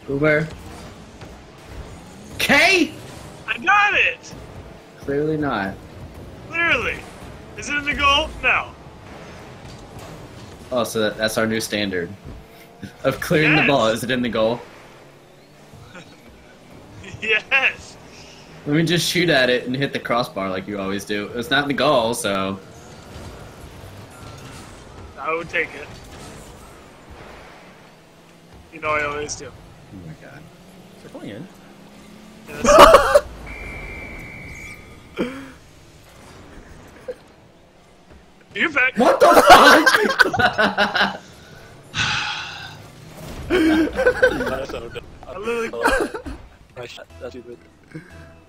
Uber. K? I got it! Clearly not. Clearly. Is it in the goal? No. Oh, so that's our new standard of clearing the ball. Is it in the goal? Yes. Let me just shoot at it and hit the crossbar like you always do. It's not in the goal, so... I would take it. You know I always do. Oh my god. Is it going in? Yes. You're back. What the fuck? That's so dumb. I literally. I shot that stupid.